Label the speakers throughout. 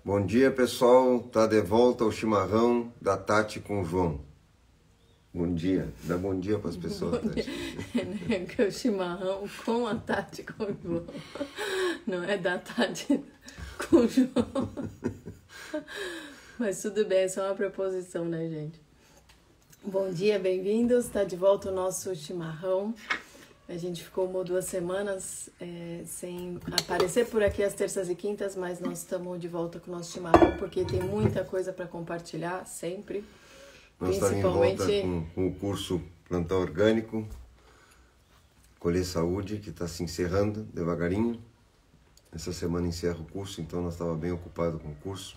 Speaker 1: Bom dia, pessoal. Tá de volta o chimarrão da Tati com o João. Bom dia. Dá bom dia para as pessoas, Tati.
Speaker 2: É o chimarrão com a Tati com o João. Não é da Tati com o João. Mas tudo bem, é só uma preposição, né, gente? Bom dia, bem-vindos. Está de volta o nosso chimarrão. A gente ficou 1 ou 2 semanas sem aparecer por aqui às terças e quintas, mas nós estamos de volta com o nosso chimarrão porque tem muita coisa para compartilhar sempre.
Speaker 1: Nós estamos em volta com o curso Plantar Orgânico, Colher Saúde, que está se encerrando devagarinho. Essa semana encerra o curso, então nós estávamos bem ocupados com o curso.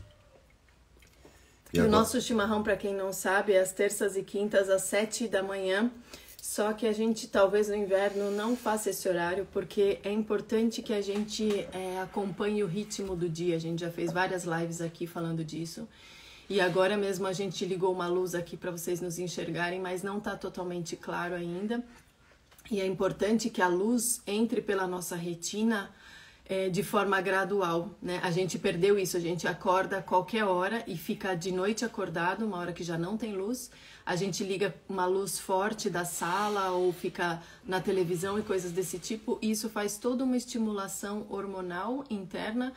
Speaker 2: E o nosso chimarrão, para quem não sabe, é às terças e quintas às 7 da manhã. Só que a gente talvez no inverno não faça esse horário, porque é importante que a gente acompanhe o ritmo do dia. A gente já fez várias lives aqui falando disso. E agora mesmo a gente ligou uma luz aqui para vocês nos enxergarem, mas não está totalmente claro ainda. E é importante que a luz entre pela nossa retina de forma gradual, né? A gente perdeu isso, a gente acorda a qualquer hora e fica de noite acordado, uma hora que já não tem luz. A gente liga uma luz forte da sala ou fica na televisão e coisas desse tipo. E isso faz toda uma estimulação hormonal interna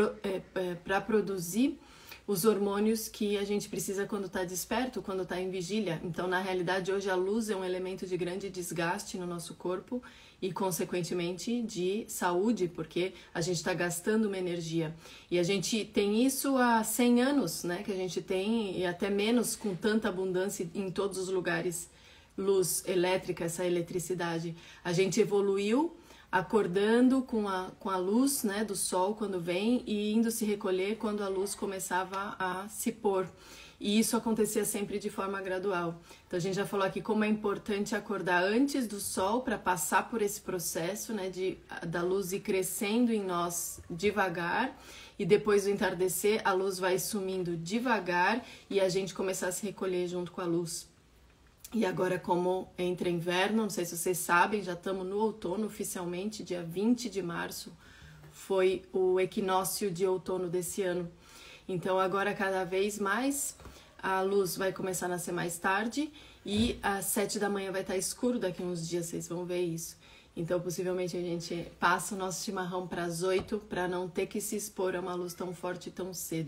Speaker 2: para produzir os hormônios que a gente precisa quando está desperto, quando está em vigília. Então, na realidade, hoje a luz é um elemento de grande desgaste no nosso corpo e, consequentemente, de saúde, porque a gente está gastando uma energia. E a gente tem isso há 100 anos, né? Que a gente tem, e até menos, com tanta abundância em todos os lugares, luz elétrica, essa eletricidade. A gente evoluiu acordando com a luz, né, do sol quando vem e indo se recolher quando a luz começava a se pôr. E isso acontecia sempre de forma gradual. Então a gente já falou aqui como é importante acordar antes do sol para passar por esse processo, né, da luz ir crescendo em nós devagar, e depois do entardecer a luz vai sumindo devagar e a gente começar a se recolher junto com a luz. E agora, como entra inverno, não sei se vocês sabem, já estamos no outono oficialmente, dia 20 de março foi o equinócio de outono desse ano. Então agora cada vez mais a luz vai começar a nascer mais tarde e às 7 da manhã vai estar escuro daqui a uns dias, vocês vão ver isso. Então possivelmente a gente passa o nosso chimarrão para as 8 para não ter que se expor a uma luz tão forte tão cedo.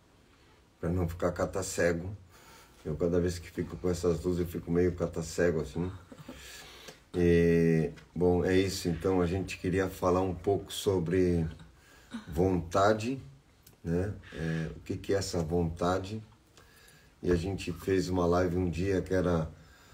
Speaker 1: Para não ficar cata-cego. Eu, cada vez que fico com essas luzes, eu fico meio cata-cego, assim. Bom, é isso. Então, a gente queria falar um pouco sobre vontade, né? O que é essa vontade? E a gente fez uma live um dia que era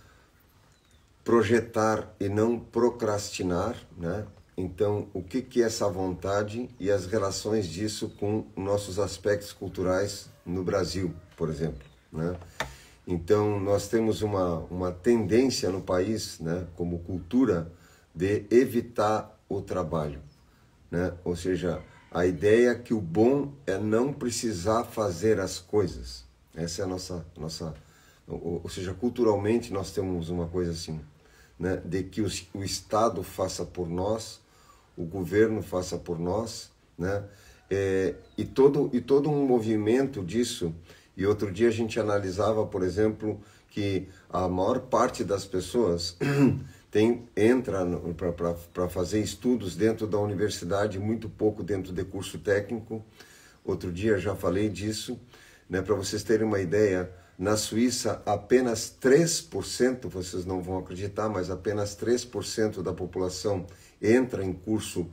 Speaker 1: projetar e não procrastinar, né? Então, o que é essa vontade e as relações disso com nossos aspectos culturais no Brasil, por exemplo, né? Então, nós temos uma tendência no país, né, como cultura, de evitar o trabalho, né? Ou seja, a ideia é que o bom é não precisar fazer as coisas. Essa é a nossa ou seja, culturalmente nós temos uma coisa assim, né, de que o Estado faça por nós, o governo faça por nós, né? E todo um movimento disso. E outro dia a gente analisava, por exemplo, que a maior parte das pessoas entra para fazer estudos dentro da universidade, muito pouco dentro de curso técnico. Outro dia já falei disso, né? Para vocês terem uma ideia, na Suíça apenas 3%, vocês não vão acreditar, mas apenas 3% da população entra em curso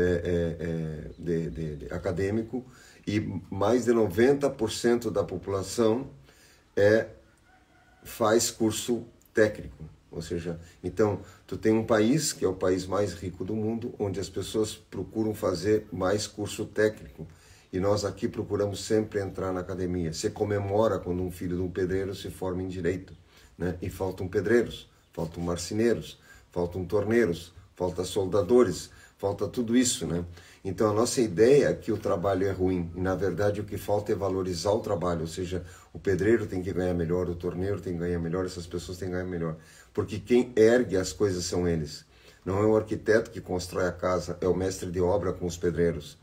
Speaker 1: acadêmico, e mais de 90% da população faz curso técnico. Ou seja, então, tu tem um país, que é o país mais rico do mundo, onde as pessoas procuram fazer mais curso técnico. E nós aqui procuramos sempre entrar na academia. Se comemora quando um filho de um pedreiro se forma em direito, né? E faltam pedreiros, faltam marceneiros, faltam torneiros, faltam soldadores, falta tudo isso, né? Então a nossa ideia é que o trabalho é ruim, e na verdade o que falta é valorizar o trabalho, ou seja, o pedreiro tem que ganhar melhor, o torneiro tem que ganhar melhor, essas pessoas têm que ganhar melhor, porque quem ergue as coisas são eles. Não é o arquiteto que constrói a casa, é o mestre de obra com os pedreiros.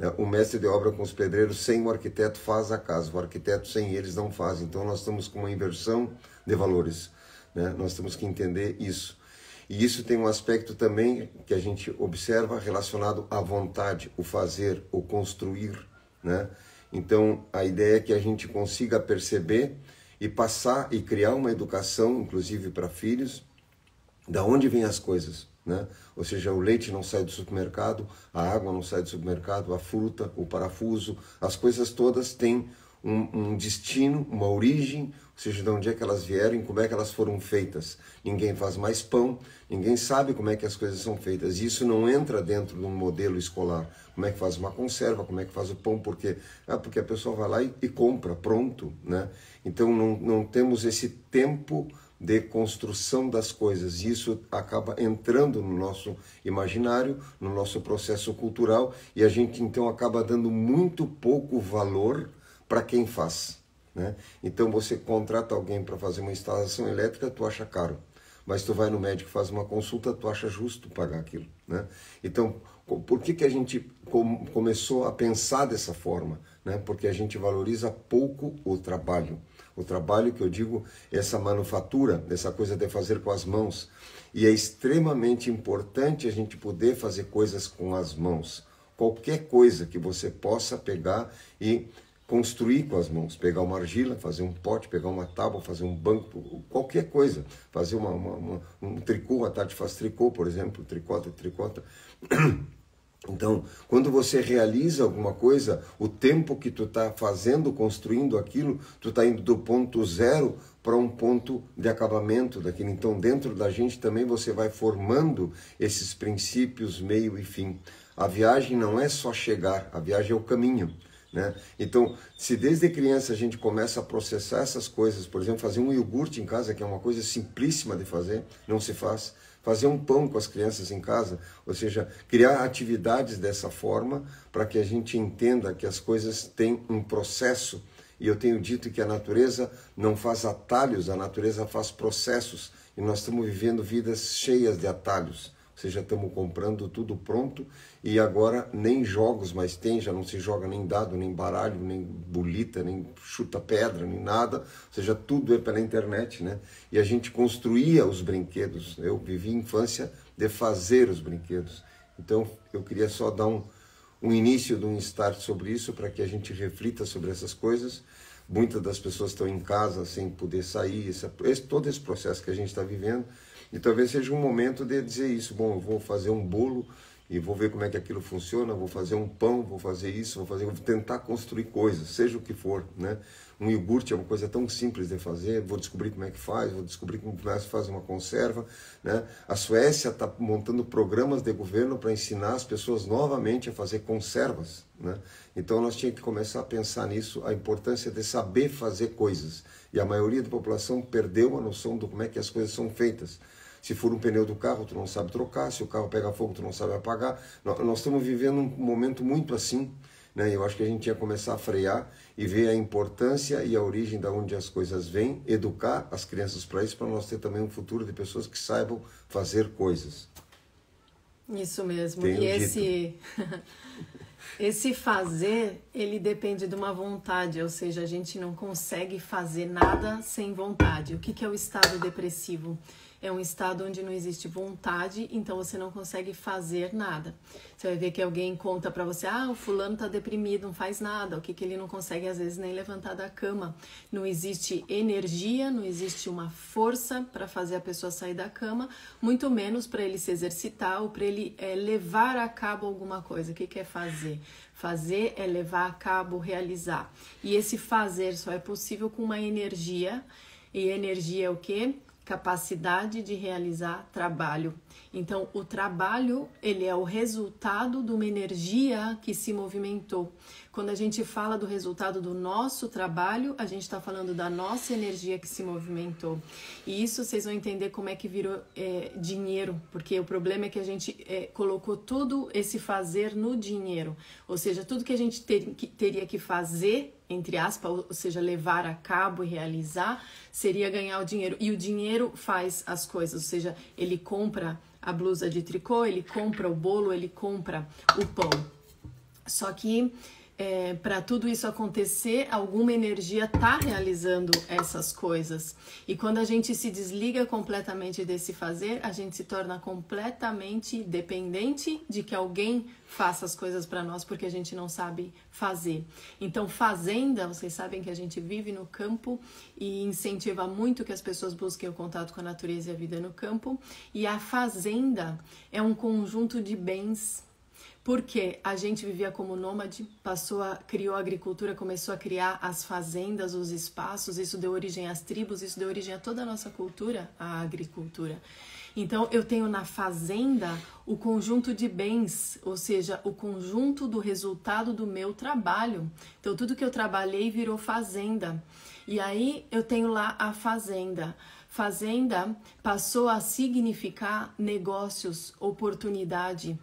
Speaker 1: né? O mestre de obra com os pedreiros, sem o arquiteto faz a casa, o arquiteto sem eles não faz. Então nós estamos com uma inversão de valores, né? Nós temos que entender isso. E isso tem um aspecto também que a gente observa relacionado à vontade, o fazer, o construir, né? Então a ideia é que a gente consiga perceber e passar e criar uma educação, inclusive para filhos, da onde vêm as coisas, né? Ou seja, o leite não sai do supermercado, a água não sai do supermercado, a fruta, o parafuso, as coisas todas têm um destino, uma origem, ou seja, de onde é que elas vieram e como é que elas foram feitas. Ninguém faz mais pão, ninguém sabe como é que as coisas são feitas. E isso não entra dentro de um modelo escolar. Como é que faz uma conserva, como é que faz o pão, por quê? Porque a pessoa vai lá e compra, pronto, né? Então não temos esse tempo de construção das coisas. Isso acaba entrando no nosso imaginário, no nosso processo cultural, e a gente então acaba dando muito pouco valor para quem faz, né? Então você contrata alguém para fazer uma instalação elétrica, tu acha caro. Mas tu vai no médico e faz uma consulta, tu acha justo pagar aquilo, né? Então, por que a gente começou a pensar dessa forma, né? Porque a gente valoriza pouco o trabalho. O trabalho que eu digo, essa manufatura, essa coisa de fazer com as mãos. E é extremamente importante a gente poder fazer coisas com as mãos. Qualquer coisa que você possa pegar e construir com as mãos, pegar uma argila, fazer um pote, pegar uma tábua, fazer um banco, qualquer coisa, fazer um tricô, a Tati faz tricô, por exemplo, tricota. Então, quando você realiza alguma coisa, o tempo que tu está fazendo, construindo aquilo, tu está indo do ponto zero para um ponto de acabamento daquilo. Então, dentro da gente também você vai formando esses princípios, meio e fim. A viagem não é só chegar, a viagem é o caminho, né? Então, se desde criança a gente começa a processar essas coisas, por exemplo, fazer um iogurte em casa, que é uma coisa simplíssima de fazer, não se faz. Fazer um pão com as crianças em casa, ou seja, criar atividades dessa forma para que a gente entenda que as coisas têm um processo. E eu tenho dito que a natureza não faz atalhos, a natureza faz processos. E nós estamos vivendo vidas cheias de atalhos. Ou seja, estamos comprando tudo pronto e agora nem jogos mais tem, já não se joga nem dado, nem baralho, nem bolita, nem chuta-pedra, nem nada. Ou seja, tudo é pela internet, né? E a gente construía os brinquedos. Eu vivi infância de fazer os brinquedos. Então, eu queria só dar um início de um start sobre isso, para que a gente reflita sobre essas coisas. Muitas das pessoas estão em casa sem poder sair, todo esse processo que a gente está vivendo. E talvez seja um momento de dizer isso, bom, eu vou fazer um bolo e vou ver como é que aquilo funciona, vou fazer um pão, vou fazer isso, vou tentar construir coisas, seja o que for, né? Um iogurte é uma coisa tão simples de fazer, vou descobrir como é que faz, vou descobrir como se faz uma conserva, né? A Suécia está montando programas de governo para ensinar as pessoas novamente a fazer conservas, né? Então nós tínhamos que começar a pensar nisso, a importância de saber fazer coisas. E a maioria da população perdeu a noção de como é que as coisas são feitas. Se for um pneu do carro, tu não sabe trocar. Se o carro pega fogo, tu não sabe apagar. Nós estamos vivendo um momento muito assim, né? Eu acho que a gente ia começar a frear e ver a importância e a origem de onde as coisas vêm, educar as crianças para isso, para nós ter também um futuro de pessoas que saibam fazer coisas.
Speaker 2: Isso mesmo.
Speaker 1: Tenho
Speaker 2: e esse fazer, ele depende de uma vontade, ou seja, a gente não consegue fazer nada sem vontade. O que é o estado depressivo? É um estado onde não existe vontade, então você não consegue fazer nada. Você vai ver que alguém conta pra você, o fulano tá deprimido, não faz nada. O que ele não consegue, às vezes, nem levantar da cama. Não existe energia, não existe uma força para fazer a pessoa sair da cama, muito menos para ele se exercitar ou para ele levar a cabo alguma coisa. O que é fazer? Fazer é levar a cabo, realizar. E esse fazer só é possível com uma energia. E energia é o quê? Capacidade de realizar trabalho. Então, o trabalho, ele é o resultado de uma energia que se movimentou. Quando a gente fala do resultado do nosso trabalho, a gente está falando da nossa energia que se movimentou. E isso vocês vão entender como é que virou dinheiro, porque o problema é que a gente colocou tudo esse fazer no dinheiro. Ou seja, tudo que a gente teria que fazer, entre aspas, ou seja, levar a cabo e realizar, seria ganhar o dinheiro. E o dinheiro faz as coisas, ou seja, ele compra a blusa de tricô, ele compra o bolo, ele compra o pão. Só que para tudo isso acontecer, alguma energia está realizando essas coisas. E quando a gente se desliga completamente desse fazer, a gente se torna completamente dependente de que alguém faça as coisas para nós, porque a gente não sabe fazer. Então, fazenda, vocês sabem que a gente vive no campo e incentiva muito que as pessoas busquem o contato com a natureza e a vida no campo. E a fazenda é um conjunto de bens. Porque a gente vivia como nômade, criou a agricultura, começou a criar as fazendas, os espaços, isso deu origem às tribos, isso deu origem a toda a nossa cultura, a agricultura. Então, eu tenho na fazenda o conjunto de bens, ou seja, o conjunto do resultado do meu trabalho. Então, tudo que eu trabalhei virou fazenda. E aí, eu tenho lá a fazenda. Fazenda passou a significar negócios, oportunidade.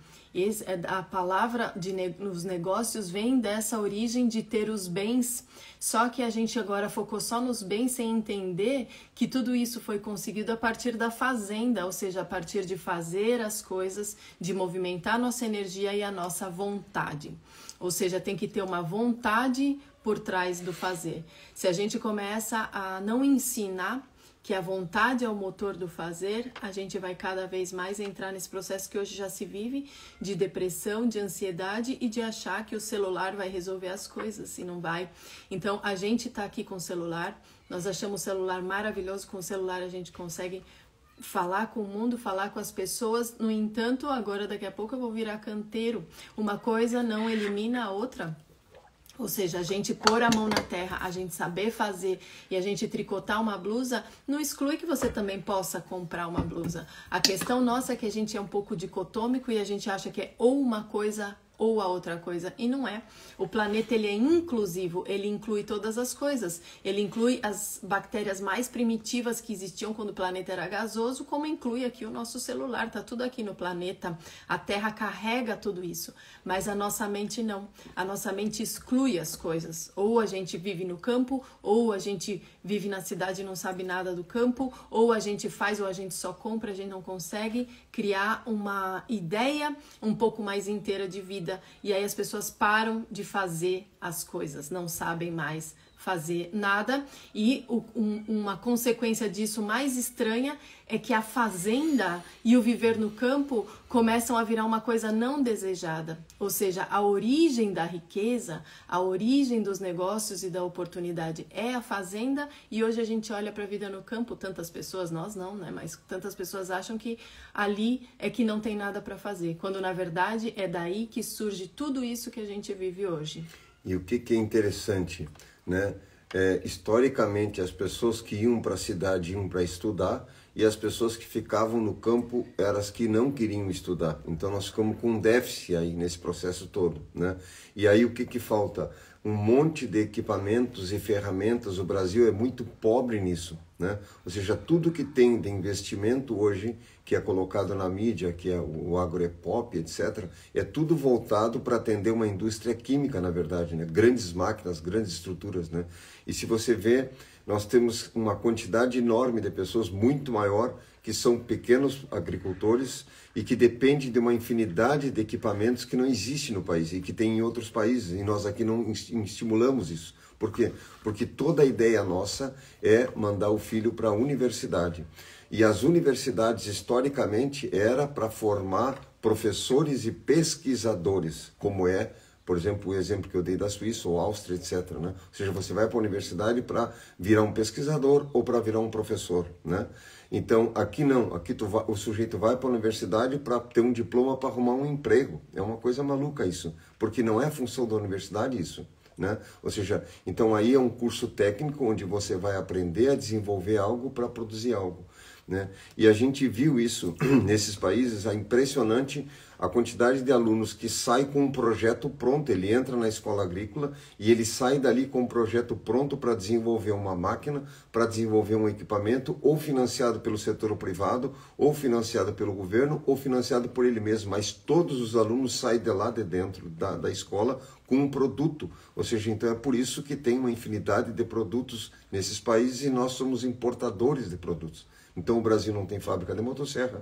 Speaker 2: A palavra nos negócios vem dessa origem de ter os bens, só que a gente agora focou só nos bens sem entender que tudo isso foi conseguido a partir da fazenda, ou seja, a partir de fazer as coisas, de movimentar nossa energia e a nossa vontade. Ou seja, tem que ter uma vontade por trás do fazer. Se a gente começa a não ensinar que a vontade é o motor do fazer, a gente vai cada vez mais entrar nesse processo que hoje já se vive de depressão, de ansiedade e de achar que o celular vai resolver as coisas, e não vai. Então, a gente está aqui com o celular, nós achamos o celular maravilhoso, com o celular a gente consegue falar com o mundo, falar com as pessoas, no entanto, agora daqui a pouco eu vou virar canteiro. Uma coisa não elimina a outra. Ou seja, a gente pôr a mão na terra, a gente saber fazer e a gente tricotar uma blusa, não exclui que você também possa comprar uma blusa. A questão nossa é que a gente é um pouco dicotômico e a gente acha que é ou uma coisa ou a outra coisa, e não é. O planeta, ele é inclusivo, ele inclui todas as coisas. Ele inclui as bactérias mais primitivas que existiam quando o planeta era gasoso, como inclui aqui o nosso celular, tá tudo aqui no planeta. A Terra carrega tudo isso, mas a nossa mente não. A nossa mente exclui as coisas. Ou a gente vive no campo, ou a gente vive na cidade e não sabe nada do campo, ou a gente faz, ou a gente só compra, a gente não consegue criar uma ideia um pouco mais inteira de vida. E aí as pessoas param de fazer as coisas, não sabem mais fazer nada. E uma consequência disso mais estranha é que a fazenda e o viver no campo começam a virar uma coisa não desejada. Ou seja, a origem da riqueza, a origem dos negócios e da oportunidade é a fazenda, e hoje a gente olha para a vida no campo, tantas pessoas, nós não, né? Mas tantas pessoas acham que ali é que não tem nada para fazer, quando na verdade é daí que surge tudo isso que a gente vive hoje.
Speaker 1: E o que é interessante, né? Historicamente, as pessoas que iam para a cidade iam para estudar, e as pessoas que ficavam no campo eram as que não queriam estudar. Então nós ficamos com um déficit aí nesse processo todo, né? E aí o que falta? Um monte de equipamentos e ferramentas. O Brasil é muito pobre nisso, né? Ou seja, tudo que tem de investimento hoje, que é colocado na mídia, que é o agropop, etc., é tudo voltado para atender uma indústria química, na verdade, né? Grandes máquinas, grandes estruturas, né? E se você vê, nós temos uma quantidade enorme de pessoas, muito maior, que são pequenos agricultores e que dependem de uma infinidade de equipamentos que não existe no país e que tem em outros países, e nós aqui não estimulamos isso. Por quê? Porque toda a ideia nossa é mandar o filho para a universidade. E as universidades, historicamente, era para formar professores e pesquisadores, como é, por exemplo, o exemplo que eu dei da Suíça ou Áustria, etc., né? Ou seja, você vai para a universidade para virar um pesquisador ou para virar um professor, né? Então, aqui não. Aqui o sujeito vai para a universidade para ter um diploma para arrumar um emprego. É uma coisa maluca isso, porque não é a função da universidade isso, né? Ou seja, então aí é um curso técnico onde você vai aprender a desenvolver algo para produzir algo, né? E a gente viu isso nesses países, é impressionante a quantidade de alunos que sai com um projeto pronto. Ele entra na escola agrícola e ele sai dali com um projeto pronto para desenvolver uma máquina, para desenvolver um equipamento, ou financiado pelo setor privado, ou financiado pelo governo, ou financiado por ele mesmo. Mas todos os alunos saem de lá de dentro da escola com um produto. Ou seja, então é por isso que tem uma infinidade de produtos nesses países e nós somos importadores de produtos. Então o Brasil não tem fábrica de motosserra,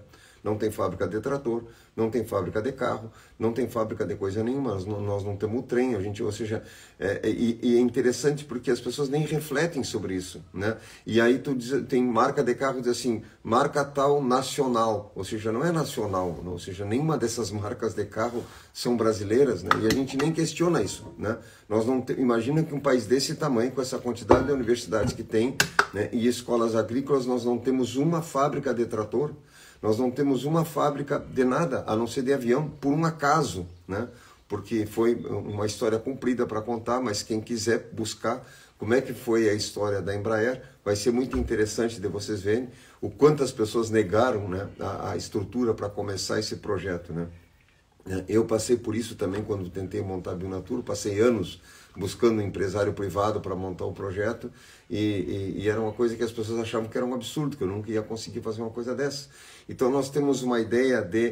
Speaker 1: não tem fábrica de trator, não tem fábrica de carro, não tem fábrica de coisa nenhuma, nós não temos trem, ou seja, e é interessante porque as pessoas nem refletem sobre isso, né? E aí tem marca de carro diz assim, marca tal nacional, ou seja, não é nacional, ou seja, nenhuma dessas marcas de carro são brasileiras, né? E a gente nem questiona isso, né? Nós não imagina que um país desse tamanho, com essa quantidade de universidades que tem, né, e escolas agrícolas, nós não temos uma fábrica de trator. Nós não temos uma fábrica de nada, a não ser de avião, por um acaso, né? Porque foi uma história comprida para contar, mas quem quiser buscar como é que foi a história da Embraer, vai ser muito interessante de vocês verem o quanto as pessoas negaram, né, a estrutura para começar esse projeto, né? Eu passei por isso também quando tentei montar a Bionatur, passei anos buscando um empresário privado para montar o projeto e era uma coisa que as pessoas achavam que era um absurdo, que eu nunca ia conseguir fazer uma coisa dessa. Então nós temos uma ideia de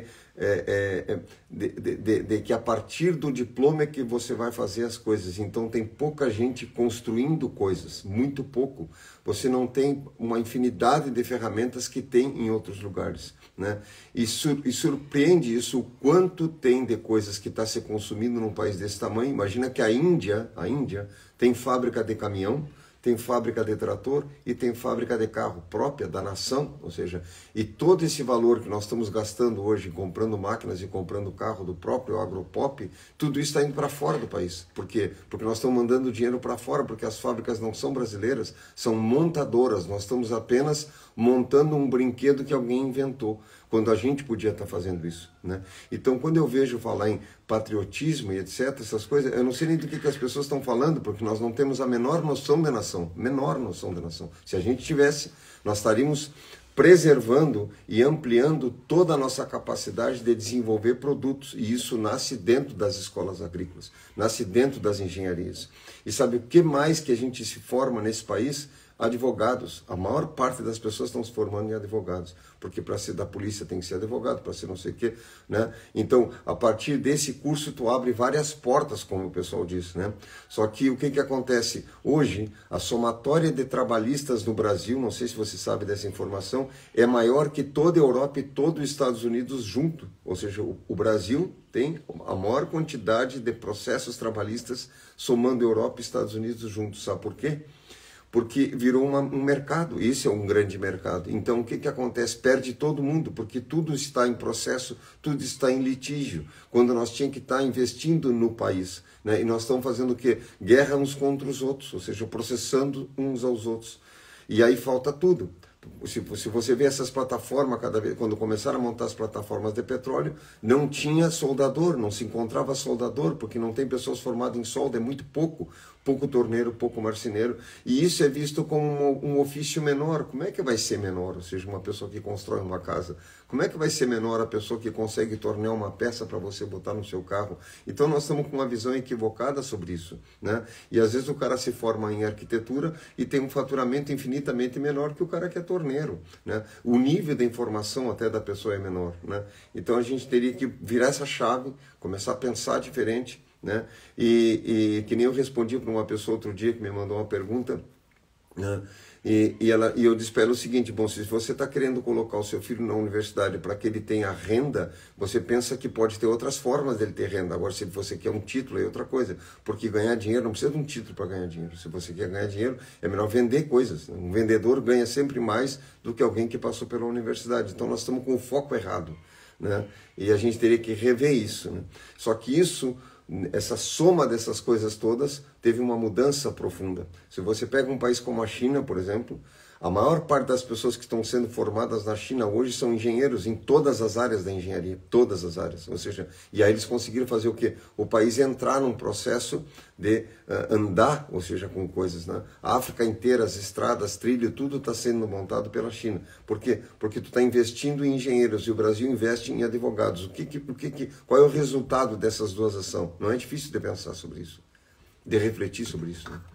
Speaker 1: que a partir do diploma é que você vai fazer as coisas. Então tem pouca gente construindo coisas, muito pouco. Você não tem uma infinidade de ferramentas que tem em outros lugares, né? E surpreende isso, o quanto tem de coisas que está se consumindo num país desse tamanho. Imagina que a Índia tem fábrica de caminhão, tem fábrica de trator e tem fábrica de carro própria da nação, ou seja, e todo esse valor que nós estamos gastando hoje comprando máquinas e comprando carro do próprio agropop, tudo isso está indo para fora do país. Por quê? Porque nós estamos mandando dinheiro para fora, porque as fábricas não são brasileiras, são montadoras, nós estamos apenas montando um brinquedo que alguém inventou, quando a gente podia estar fazendo isso, né? Então, quando eu vejo falar em patriotismo e etc, essas coisas, eu não sei nem do que as pessoas estão falando, porque nós não temos a menor noção da nação, Se a gente tivesse, nós estaríamos preservando e ampliando toda a nossa capacidade de desenvolver produtos, e isso nasce dentro das escolas agrícolas, nasce dentro das engenharias. E sabe o que mais que a gente se forma nesse país? Advogados. A maior parte das pessoas estão se formando em advogados, porque para ser da polícia tem que ser advogado, para ser não sei o quê, né? Então, a partir desse curso, tu abre várias portas, como o pessoal diz, né? Só que o que acontece? Hoje, a somatória de trabalhistas no Brasil, não sei se você sabe dessa informação, é maior que toda a Europa e todo os Estados Unidos junto. Ou seja, o Brasil tem a maior quantidade de processos trabalhistas somando Europa e Estados Unidos juntos. Sabe por quê? Porque virou um mercado, esse é um grande mercado. Então o que acontece? Perde todo mundo, porque tudo está em processo, tudo está em litígio, quando nós tínhamos que estar investindo no país, né? E nós estamos fazendo o quê? Guerra uns contra os outros, ou seja, processando uns aos outros. E aí falta tudo. Se você vê essas plataformas, cada vez, quando começaram a montar as plataformas de petróleo, não tinha soldador, não se encontrava soldador, porque não tem pessoas formadas em solda, é muito pouco torneiro, pouco marceneiro, e isso é visto como um ofício menor. Como é que vai ser menor? Ou seja, uma pessoa que constrói uma casa, como é que vai ser menor a pessoa que consegue tornear uma peça para você botar no seu carro? Então nós estamos com uma visão equivocada sobre isso, né? E às vezes o cara se forma em arquitetura e tem um faturamento infinitamente menor que o cara que é torneiro, né? O nível de informação até da pessoa é menor, né? Então a gente teria que virar essa chave, começar a pensar diferente, né? E que nem eu respondi para uma pessoa outro dia que me mandou uma pergunta, né? E eu disse para ela o seguinte: bom, se você está querendo colocar o seu filho na universidade para que ele tenha renda, você pensa que pode ter outras formas dele ter renda. Agora, se você quer um título, é outra coisa, porque ganhar dinheiro não precisa de um título para ganhar dinheiro. Se você quer ganhar dinheiro, é melhor vender coisas. Um vendedor ganha sempre mais do que alguém que passou pela universidade. Então nós estamos com o foco errado, né? E a gente teria que rever isso, né? Só que essa soma dessas coisas todas teve uma mudança profunda. Se você pega um país como a China, por exemplo, a maior parte das pessoas que estão sendo formadas na China hoje são engenheiros em todas as áreas da engenharia, todas as áreas. Ou seja, e aí eles conseguiram fazer o quê? O país entrar num processo de andar, ou seja, com coisas, né? A África inteira, as estradas, trilho, tudo está sendo montado pela China. Por quê? Porque tu está investindo em engenheiros e o Brasil investe em advogados. Qual é o resultado dessas duas ações? Não é difícil de pensar sobre isso, de refletir sobre isso, né?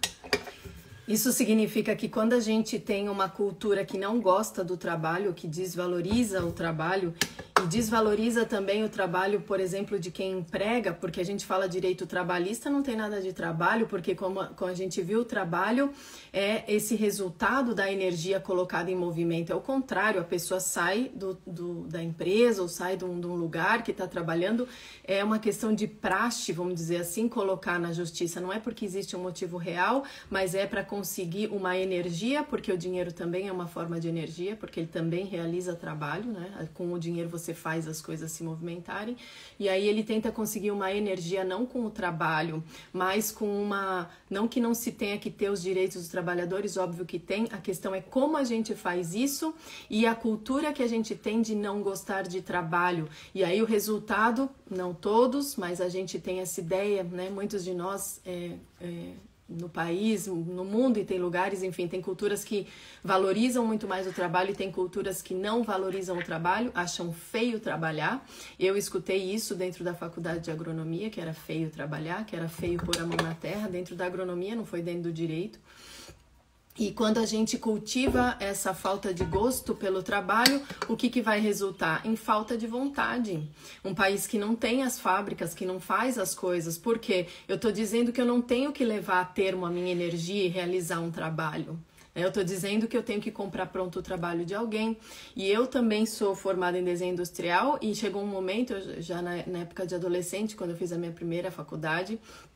Speaker 2: Isso significa que quando a gente tem uma cultura que não gosta do trabalho, que desvaloriza o trabalho E desvaloriza também o trabalho, por exemplo, de quem emprega, porque a gente fala direito trabalhista, não tem nada de trabalho, porque como a gente viu, o trabalho é esse resultado da energia colocada em movimento. É o contrário, a pessoa sai da empresa ou sai de um lugar que está trabalhando, é uma questão de praxe, vamos dizer assim, colocar na justiça. Não é porque existe um motivo real, mas é para conseguir uma energia, porque o dinheiro também é uma forma de energia, porque ele também realiza trabalho, né? Com o dinheiro você faz as coisas se movimentarem, e aí ele tenta conseguir uma energia não com o trabalho, mas com uma... Não que não se tenha que ter os direitos dos trabalhadores, óbvio que tem, a questão é como a gente faz isso e a cultura que a gente tem de não gostar de trabalho. E aí o resultado, não todos, mas a gente tem essa ideia, né? Muitos de nós... no país, no mundo, e tem lugares, enfim, tem culturas que valorizam muito mais o trabalho e tem culturas que não valorizam o trabalho, acham feio trabalhar. Eu escutei isso dentro da faculdade de agronomia, que era feio trabalhar, que era feio pôr a mão na terra, dentro da agronomia, não foi dentro do direito. E quando a gente cultiva essa falta de gosto pelo trabalho, o que vai resultar? Em falta de vontade. Um país que não tem as fábricas, que não faz as coisas. Por quê? Eu estou dizendo que eu não tenho que levar a termo a minha energia e realizar um trabalho. Eu estou dizendo que eu tenho que comprar pronto o trabalho de alguém. E eu também sou formada em desenho industrial e chegou um momento, já na época de adolescente, quando eu fiz a minha primeira faculdade,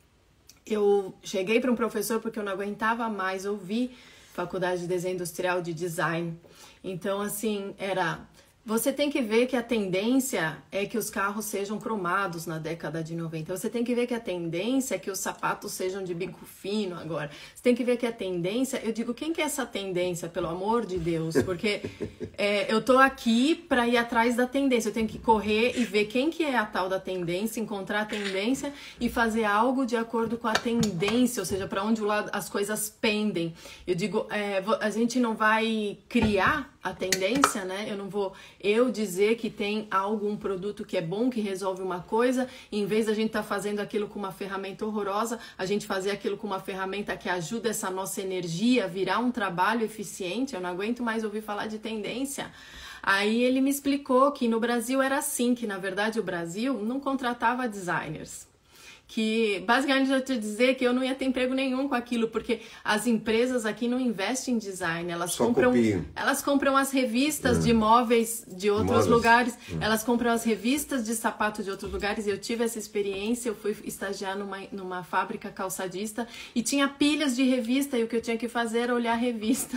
Speaker 2: eu cheguei para um professor porque eu não aguentava mais ouvir faculdade de desenho industrial, de design. Então, assim, você tem que ver que a tendência é que os carros sejam cromados na década de 90. Você tem que ver que a tendência é que os sapatos sejam de bico fino agora. Você tem que ver que a tendência... Eu digo, quem que é essa tendência, pelo amor de Deus? Porque eu tô aqui para ir atrás da tendência. Eu tenho que correr e ver quem que é a tal da tendência, encontrar a tendência e fazer algo de acordo com a tendência, ou seja, para onde as coisas pendem. Eu digo, a gente não vai criar a tendência, né? Eu não vou dizer que tem algum produto que é bom, que resolve uma coisa, e em vez da gente estar fazendo aquilo com uma ferramenta horrorosa, a gente fazer aquilo com uma ferramenta que ajuda essa nossa energia a virar um trabalho eficiente. Eu não aguento mais ouvir falar de tendência. Aí ele me explicou que no Brasil era assim, que na verdade o Brasil não contratava designers. Que basicamente eu te dizer que eu não ia ter emprego nenhum com aquilo, porque as empresas aqui não investem em design, elas compram as revistas de móveis de outros lugares, elas compram as revistas de sapato de outros lugares. E eu tive essa experiência, eu fui estagiar numa fábrica calçadista e tinha pilhas de revista, e o que eu tinha que fazer era olhar a revista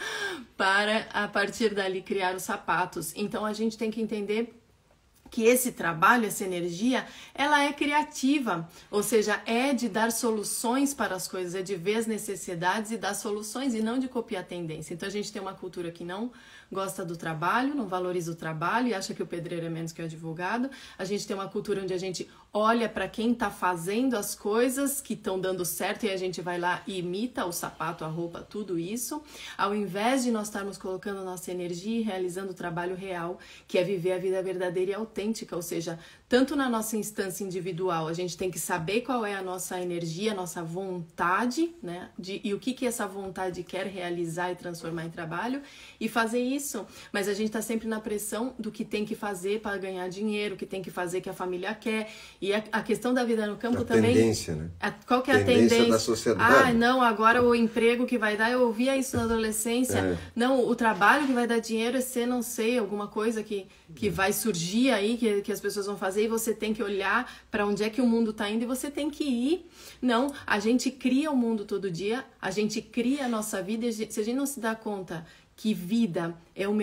Speaker 2: para, a partir dali, criar os sapatos. Então a gente tem que entender que esse trabalho, essa energia, ela é criativa, ou seja, é de dar soluções para as coisas, é de ver as necessidades e dar soluções, e não de copiar a tendência. Então a gente tem uma cultura que não gosta do trabalho, não valoriza o trabalho e acha que o pedreiro é menos que o advogado. A gente tem uma cultura onde a gente olha para quem está fazendo as coisas que estão dando certo e a gente vai lá e imita o sapato, a roupa, tudo isso, ao invés de nós estarmos colocando nossa energia e realizando o trabalho real, que é viver a vida verdadeira e autêntica. Ou seja, tanto na nossa instância individual, a gente tem que saber qual é a nossa energia, a nossa vontade, né? E o que essa vontade quer realizar e transformar em trabalho, e fazer isso. Mas a gente está sempre na pressão do que tem que fazer para ganhar dinheiro, o que tem que fazer que a família quer. E a questão da vida no campo também...
Speaker 1: Tendência, né?
Speaker 2: Qual que é a tendência
Speaker 1: da sociedade?
Speaker 2: Não, agora o emprego que vai dar, eu ouvia isso na adolescência. Não, o trabalho que vai dar dinheiro é ser, não sei, alguma coisa que vai surgir aí, que as pessoas vão fazer, e você tem que olhar para onde é que o mundo está indo e você tem que ir. Não, a gente cria o mundo todo dia, a gente cria a nossa vida, e se a gente não se dá conta que vida é uma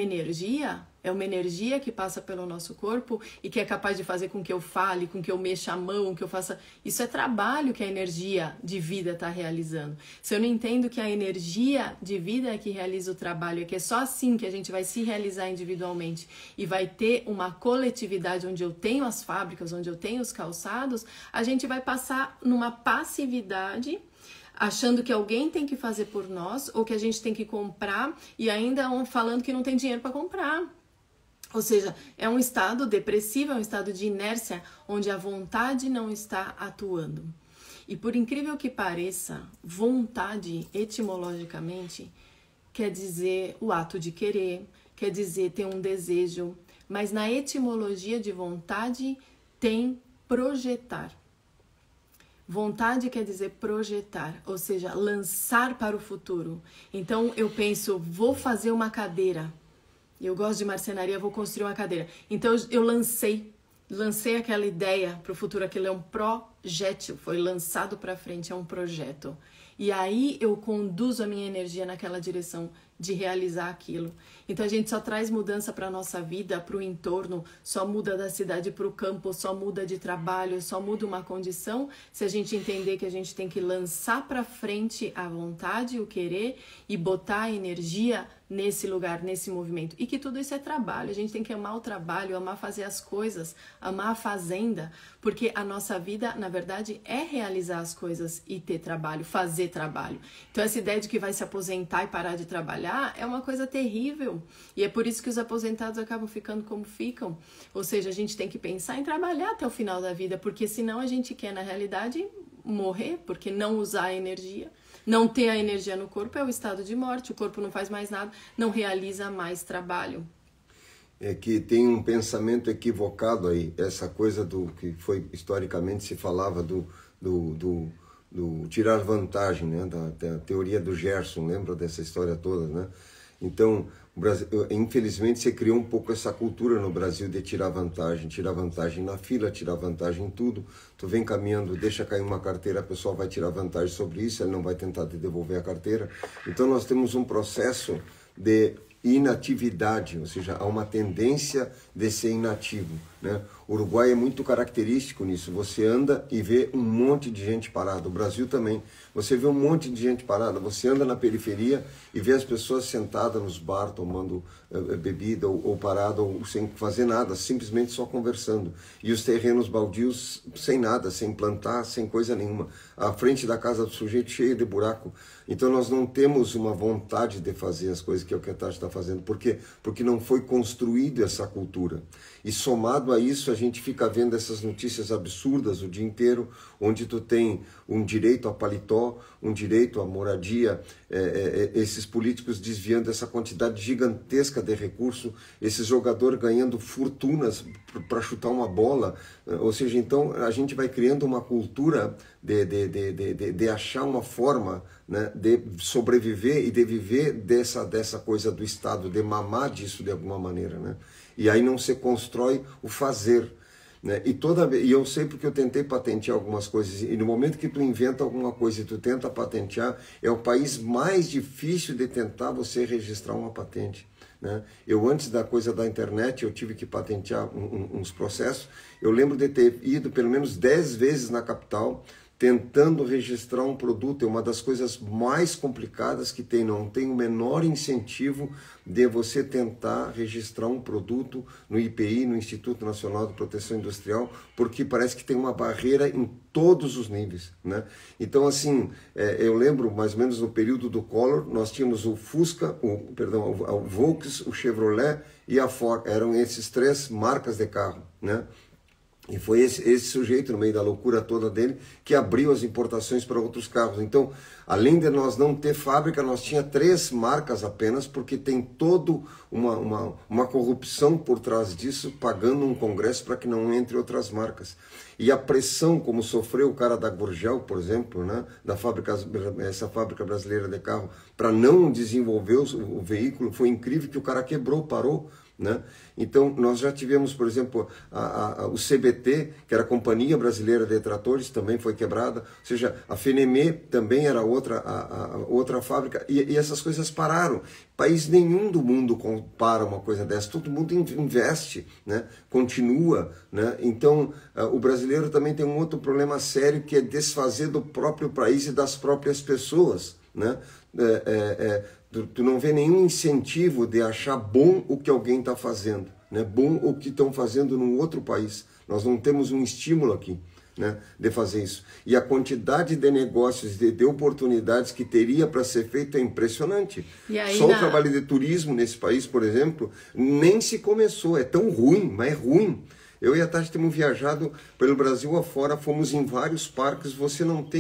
Speaker 2: energia que passa pelo nosso corpo e que é capaz de fazer com que eu fale, com que eu mexa a mão, que eu faça... Isso é trabalho que a energia de vida está realizando. Se eu não entendo que a energia de vida é que realiza o trabalho, é que é só assim que a gente vai se realizar individualmente e vai ter uma coletividade onde eu tenho as fábricas, onde eu tenho os calçados, a gente vai passar numa passividade, achando que alguém tem que fazer por nós, ou que a gente tem que comprar, e ainda falando que não tem dinheiro para comprar. Ou seja, é um estado depressivo, é um estado de inércia, onde a vontade não está atuando. E por incrível que pareça, vontade, etimologicamente, quer dizer o ato de querer, quer dizer ter um desejo. Mas na etimologia de vontade tem projetar. Vontade quer dizer projetar, ou seja, lançar para o futuro. Então eu penso, vou fazer uma cadeira. Eu gosto de marcenaria, vou construir uma cadeira. Então eu lancei aquela ideia para o futuro, aquilo é um projeto, foi lançado para frente, é um projeto. E aí eu conduzo a minha energia naquela direção de realizar aquilo. Então a gente só traz mudança para a nossa vida, para o entorno, só muda da cidade para o campo, só muda de trabalho, só muda uma condição se a gente entender que a gente tem que lançar para frente a vontade, o querer e botar a energia nesse lugar, nesse movimento. E que tudo isso é trabalho, a gente tem que amar o trabalho, amar fazer as coisas, amar a fazenda, porque a nossa vida, na verdade, é realizar as coisas e ter trabalho, fazer trabalho. Então essa ideia de que vai se aposentar e parar de trabalhar é uma coisa terrível. E é por isso que os aposentados acabam ficando como ficam. Ou seja, a gente tem que pensar em trabalhar até o final da vida, porque senão a gente quer, na realidade, morrer, porque não usar a energia. Não ter a energia no corpo é o estado de morte, o corpo não faz mais nada, não realiza mais trabalho.
Speaker 1: É que tem um pensamento equivocado aí, essa coisa do que foi historicamente se falava do tirar vantagem, né? Da teoria do Gerson, lembra dessa história toda, né? Então, o Brasil, infelizmente, você criou um pouco essa cultura no Brasil de tirar vantagem na fila, tirar vantagem em tudo. Tu vem caminhando, deixa cair uma carteira, a pessoa vai tirar vantagem sobre isso, ele não vai tentar te devolver a carteira. Então, nós temos um processo de inatividade, ou seja, há uma tendência de ser inativo, né? O Uruguai é muito característico nisso, você anda e vê um monte de gente parada, o Brasil também, você vê um monte de gente parada, você anda na periferia e vê as pessoas sentadas nos bar, tomando bebida ou parada, ou sem fazer nada, simplesmente só conversando, e os terrenos baldios sem nada, sem plantar, sem coisa nenhuma, a frente da casa do sujeito cheia de buraco. Então nós não temos uma vontade de fazer as coisas que o que a Tati está fazendo. Por quê? Porque não foi construído essa cultura. E somado a isso, a gente fica vendo essas notícias absurdas o dia inteiro, onde tu tem um direito a paletó, um direito à moradia, esses políticos desviando essa quantidade gigantesca de recurso, esse jogador ganhando fortunas para chutar uma bola. Ou seja, então a gente vai criando uma cultura de achar uma forma, né, de sobreviver e de viver dessa coisa do Estado, de mamar disso de alguma maneira, né? E aí não se constrói o fazer, né? E eu sei porque eu tentei patentear algumas coisas, e no momento que tu inventa alguma coisa e tu tenta patentear, é o país mais difícil de tentar você registrar uma patente, né? Eu, antes da coisa da internet, eu tive que patentear uns processos. Eu lembro de ter ido pelo menos 10 vezes na capital tentando registrar um produto. É uma das coisas mais complicadas que tem, não tem o menor incentivo de você tentar registrar um produto no IPI, no Instituto Nacional de Proteção Industrial, porque parece que tem uma barreira em todos os níveis, né? Então, assim, eu lembro mais ou menos no período do Collor, nós tínhamos o Fusca, o Volks, o Chevrolet e a Ford, eram esses 3 marcas de carro, né? E foi esse sujeito, no meio da loucura toda dele, que abriu as importações para outros carros. Então, além de nós não ter fábrica, nós tinha 3 marcas apenas, porque tem toda uma corrupção por trás disso, pagando um congresso para que não entre outras marcas. E a pressão, como sofreu o cara da Gurgel, por exemplo, né, essa fábrica brasileira de carro, para não desenvolver o veículo, foi incrível que o cara quebrou, parou, né? Então, nós já tivemos, por exemplo, o CBT, que era a Companhia Brasileira de Tratores, também foi quebrada. Ou seja, a FENEME também era outra fábrica, e essas coisas pararam. País nenhum do mundo para uma coisa dessa, todo mundo investe, né? Continua, né? Então, o brasileiro também tem um outro problema sério, que é desfazer do próprio país e das próprias pessoas, né? Tu não vê nenhum incentivo de achar bom o que alguém está fazendo, né? Bom o que estão fazendo num outro país. Nós não temos um estímulo aqui, né, de fazer isso. E a quantidade de negócios, de oportunidades que teria para ser feito é impressionante. Só o trabalho de turismo nesse país, por exemplo, nem se começou. É tão ruim, mas é ruim. Eu e a Tati temos viajado pelo Brasil afora, fomos em vários parques, você não tem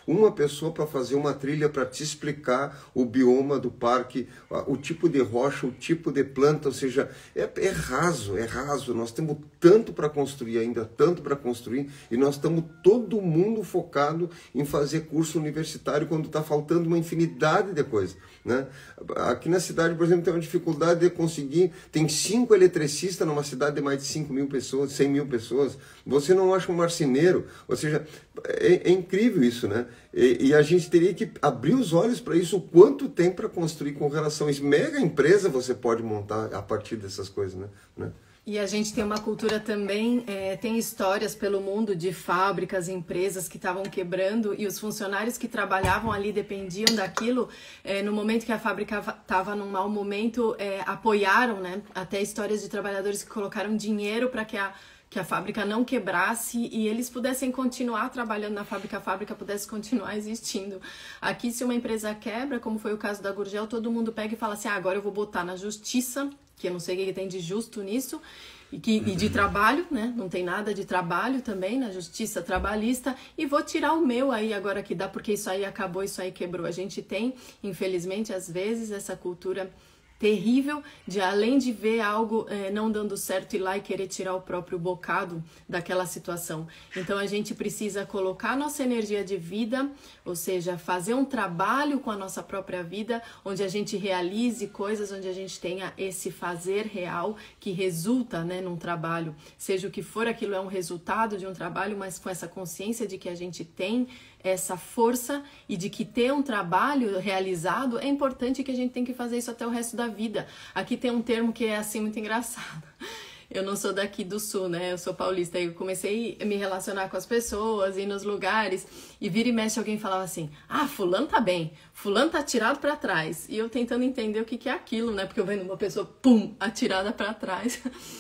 Speaker 1: uma pessoa para fazer uma trilha para te explicar o bioma do parque, o tipo de rocha, o tipo de planta, ou seja, é raso, nós temos tanto para construir ainda, tanto para construir, e nós estamos todo mundo focado em fazer curso universitário quando está faltando uma infinidade de coisas, né? Aqui na cidade, por exemplo, tem uma dificuldade de conseguir, tem 5 eletricistas numa cidade de mais de 5 mil pessoas, 100 mil pessoas, você não acha um marceneiro, ou seja, é incrível isso, né? E a gente teria que abrir os olhos para isso, o quanto tem para construir com relação a isso. Mega empresa você pode montar a partir dessas coisas, né?
Speaker 2: E a gente tem uma cultura também, tem histórias pelo mundo de fábricas, empresas que estavam quebrando e os funcionários que trabalhavam ali dependiam daquilo. No momento que a fábrica estava num mau momento, apoiaram, né? Até histórias de trabalhadores que colocaram dinheiro para que a fábrica não quebrasse e eles pudessem continuar trabalhando na fábrica, a fábrica pudesse continuar existindo. Aqui, se uma empresa quebra, como foi o caso da Gurgel, todo mundo pega e fala assim, agora eu vou botar na justiça, que eu não sei o que tem de justo nisso, e de trabalho, né? Não tem nada de trabalho também na justiça trabalhista, e vou tirar o meu aí agora que dá, porque isso aí acabou, isso aí quebrou. A gente tem, infelizmente, às vezes, essa cultura terrível de, além de ver algo não dando certo, ir lá e querer tirar o próprio bocado daquela situação. Então a gente precisa colocar a nossa energia de vida, ou seja, fazer um trabalho com a nossa própria vida, onde a gente realize coisas, onde a gente tenha esse fazer real que resulta, né, num trabalho. Seja o que for, aquilo é um resultado de um trabalho, mas com essa consciência de que a gente tem essa força e de que ter um trabalho realizado é importante, que a gente tem que fazer isso até o resto da vida. Aqui tem um termo que é assim muito engraçado. Eu não sou daqui do sul, né? Eu sou paulista. Eu comecei a me relacionar com as pessoas, ir nos lugares, e vira e mexe alguém falava assim, fulano tá bem, fulano tá atirado pra trás. E eu tentando entender o que é aquilo, né? Porque eu vendo uma pessoa, atirada pra trás.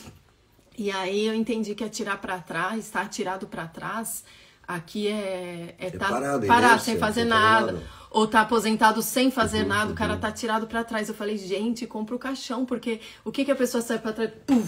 Speaker 2: E aí eu entendi que atirar pra trás, tá atirado pra trás, aqui tá parado sem fazer nada. Ou tá aposentado sem fazer nada, o cara tá tirado pra trás. Eu falei, gente, compra o caixão, porque o que a pessoa sai pra trás?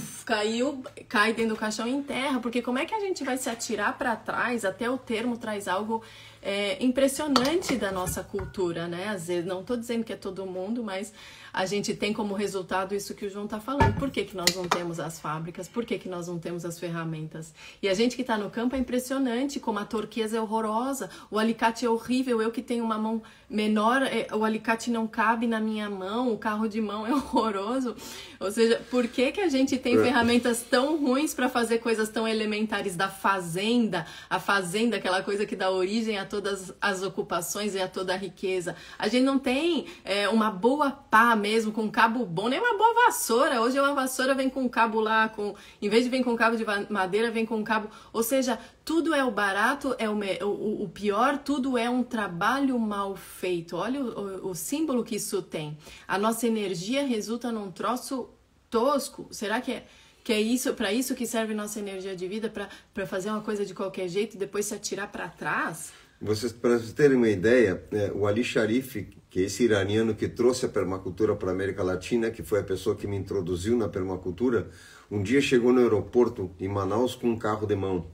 Speaker 2: Cai dentro do caixão e enterra. Porque como é que a gente vai se atirar pra trás? Até o termo traz algo impressionante da nossa cultura, né? Às vezes, não tô dizendo que é todo mundo, mas a gente tem como resultado isso que o João tá falando. Por que nós não temos as fábricas? Por que nós não temos as ferramentas? E a gente que tá no campo é impressionante, como a turquesa é horrorosa, o alicate é horrível, eu que tenho uma mão menor, o alicate não cabe na minha mão, o carro de mão é horroroso. Ou seja, por que a gente tem ferramentas tão ruins para fazer coisas tão elementares da fazenda? A fazenda, aquela coisa que dá origem a todas as ocupações e a toda a riqueza. A gente não tem uma boa pá mesmo, com um cabo bom, nem uma boa vassoura. Hoje uma vassoura vem com um cabo lá, em vez de vir com um cabo de madeira, vem com um cabo. Ou seja, tudo é o barato, o pior, tudo é um trabalho mal feito. Olha o símbolo que isso tem. A nossa energia resulta num troço tosco. Será que é isso, para isso que serve nossa energia de vida, para fazer uma coisa de qualquer jeito e depois se atirar para trás?
Speaker 1: Para vocês terem uma ideia, o Ali Sharif, que é esse iraniano que trouxe a permacultura para a América Latina, que foi a pessoa que me introduziu na permacultura, um dia chegou no aeroporto em Manaus com um carro de mão.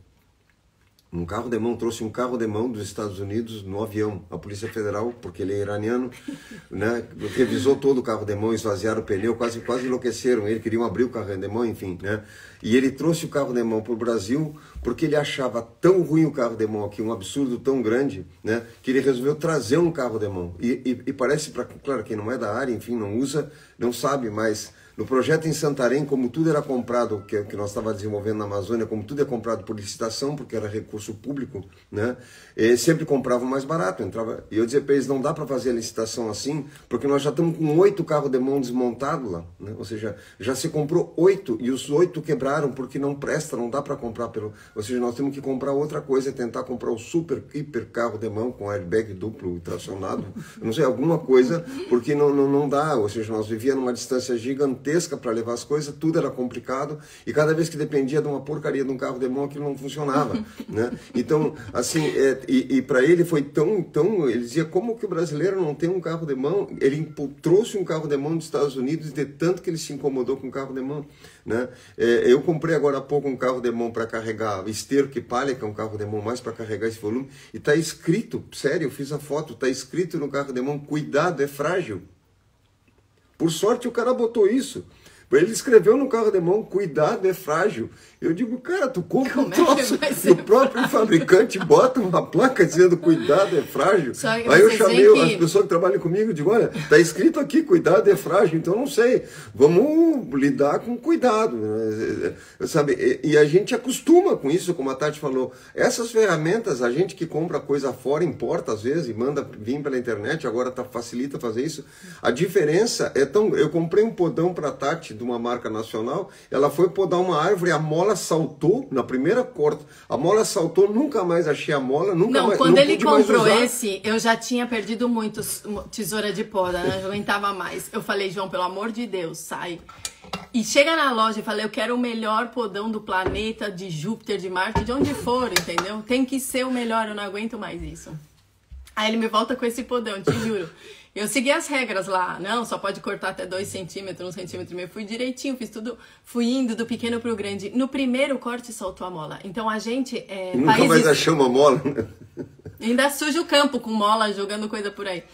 Speaker 1: Trouxe um carro de mão dos Estados Unidos no avião. A Polícia Federal, porque ele é iraniano, né, revisou todo o carro de mão, esvaziaram o pneu, quase enlouqueceram. Ele queriam abrir o carro de mão, enfim, né? E ele trouxe o carro de mão para o Brasil porque ele achava tão ruim o carro de mão aqui, um absurdo tão grande, né, que ele resolveu trazer um carro de mão. E parece, claro, quem não é da área, enfim, não usa, não sabe, mas no projeto em Santarém, como tudo era comprado, que nós estávamos desenvolvendo na Amazônia, como tudo é comprado por licitação, porque era recurso público, né? Sempre compravam mais barato. E eu dizia para eles, não dá para fazer a licitação assim, porque nós já estamos com 8 carros de mão desmontados lá, né? Ou seja, já se comprou 8 e os 8 quebraram porque não presta, não dá para comprar Ou seja, nós temos que comprar outra coisa, tentar comprar o super, hiper carro de mão com airbag duplo tracionado, não sei, alguma coisa, porque não dá. Ou seja, nós vivíamos numa distância gigantesca gigantesca para levar as coisas, tudo era complicado, e cada vez que dependia de uma porcaria de um carro de mão, aquilo não funcionava, né? Então, assim, para ele foi tão, ele dizia, como que o brasileiro não tem um carro de mão? Ele trouxe um carro de mão dos Estados Unidos, de tanto que ele se incomodou com o carro de mão, né? Eu comprei agora há pouco um carro de mão para carregar esterco e palha, que é um carro de mão mais para carregar esse volume, e está escrito, sério, eu fiz a foto, está escrito no carro de mão, cuidado, é frágil. Por sorte o cara botou isso. Ele escreveu no carro de mão, cuidado, é frágil. Eu digo, cara, tu compra um troço e o próprio fabricante bota uma placa dizendo cuidado, é frágil. Aí eu chamei as pessoas que trabalham comigo e digo, olha, tá escrito aqui, cuidado, é frágil, então não sei. Vamos lidar com cuidado. Sabe? E a gente acostuma com isso, como a Tati falou. Essas ferramentas, a gente que compra coisa fora, importa às vezes, e manda vir pela internet, agora facilita fazer isso. A diferença é tão... Eu comprei um podão para a Tati, de uma marca nacional, ela foi podar uma árvore, a mola saltou na primeira corta, a mola saltou, nunca mais achei a mola, nunca mais.
Speaker 2: Quando ele comprou esse, eu já tinha perdido muito tesoura de poda, né? Não aguentava mais. Eu falei, João, pelo amor de Deus, sai. E chega na loja e falei, eu quero o melhor podão do planeta, de Júpiter, de Marte, de onde for, entendeu? Tem que ser o melhor, eu não aguento mais isso. Aí ele me volta com esse podão, te juro. Eu segui as regras lá, não, só pode cortar até 2 centímetros, 1,5 centímetro. Fui direitinho, fiz tudo, fui indo do pequeno pro grande. No primeiro corte soltou a mola. Então a gente...
Speaker 1: Nunca mais achamos a mola.
Speaker 2: Ainda suja o campo com mola, jogando coisa por aí.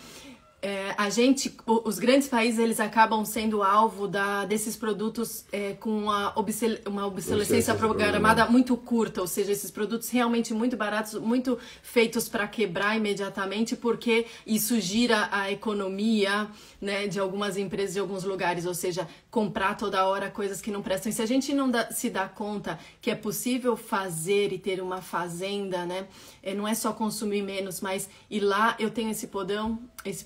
Speaker 2: Os grandes países, eles acabam sendo alvo desses produtos com uma obsolescência programada muito curta, ou seja, esses produtos realmente muito baratos, muito feitos para quebrar imediatamente, porque isso gira a economia, né, de algumas empresas, de alguns lugares, ou seja, comprar toda hora coisas que não prestam. E se a gente não se dá conta que é possível fazer e ter uma fazenda, né, não é só consumir menos, mas ir lá, eu tenho esse podão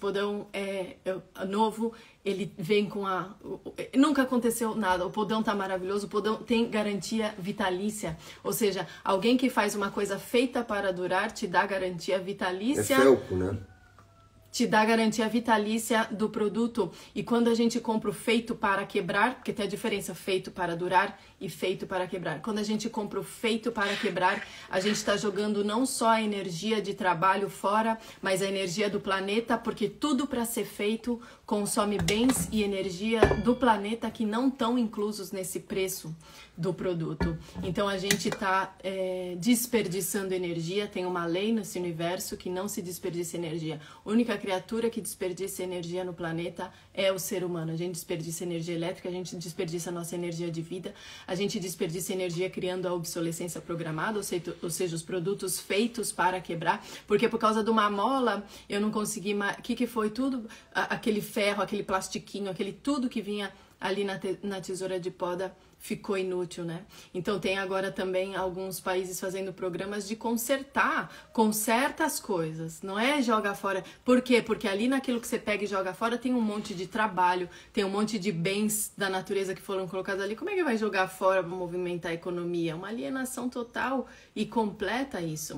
Speaker 2: é novo, ele vem com nunca aconteceu nada, o podão tá maravilhoso, o podão tem garantia vitalícia, ou seja, alguém que faz uma coisa feita para durar te dá garantia vitalícia.
Speaker 1: É felco, né?
Speaker 2: Te dá garantia vitalícia do produto. E quando a gente compra o feito para quebrar, porque tem a diferença feito para durar e feito para quebrar. Quando a gente compra o feito para quebrar, a gente está jogando não só a energia de trabalho fora, mas a energia do planeta, porque tudo para ser feito consome bens e energia do planeta que não estão inclusos nesse preço do produto. Então a gente está desperdiçando energia. Tem uma lei nesse universo que não se desperdiça energia. A única criatura que desperdiça energia no planeta é o ser humano. A gente desperdiça energia elétrica, a gente desperdiça a nossa energia de vida, a gente desperdiça energia criando a obsolescência programada, ou seja, os produtos feitos para quebrar, porque por causa de uma mola eu não consegui mais. O que foi tudo? Aquele ferro, aquele plastiquinho, aquele tudo que vinha ali na tesoura de poda ficou inútil, né? Então tem agora também alguns países fazendo programas de conserta as coisas, não é jogar fora. Por quê? Porque ali naquilo que você pega e joga fora tem um monte de trabalho, tem um monte de bens da natureza que foram colocados ali. Como é que vai jogar fora para movimentar a economia? Uma alienação total e completa isso.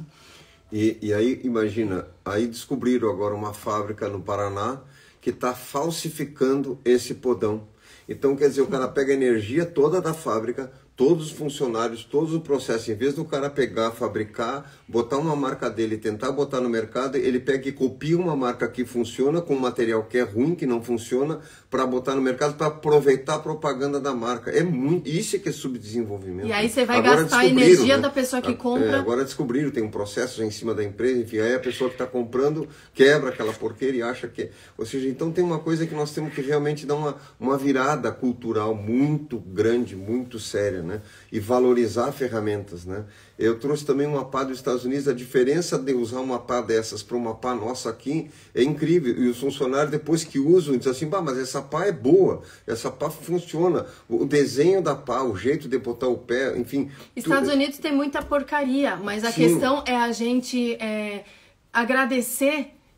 Speaker 1: E aí, imagina, aí descobriram agora uma fábrica no Paraná que está falsificando esse podão. Então, quer dizer, o cara pega a energia toda da fábrica, todos os funcionários, todos o processo, em vez do cara pegar, fabricar, botar uma marca dele e tentar botar no mercado, ele pega e copia uma marca que funciona com um material que é ruim, que não funciona, para botar no mercado, para aproveitar a propaganda da marca. Isso é que é subdesenvolvimento.
Speaker 2: E aí você vai gastar a energia, né, da pessoa que compra.
Speaker 1: Agora descobriram, tem um processo em cima da empresa, enfim, aí a pessoa que está comprando quebra aquela porqueira e acha que... Ou seja, então tem uma coisa que nós temos que realmente dar uma virada cultural muito grande, muito séria, né? E valorizar ferramentas, né? Eu trouxe também uma pá dos Estados Unidos. A diferença de usar uma pá dessas para uma pá nossa aqui é incrível. E os funcionários, depois que usam, dizem assim, mas essa pá é boa, essa pá funciona. O desenho da pá, o jeito de botar o pé, enfim...
Speaker 2: Estados Unidos tem muita porcaria, mas a questão é a gente agradecer.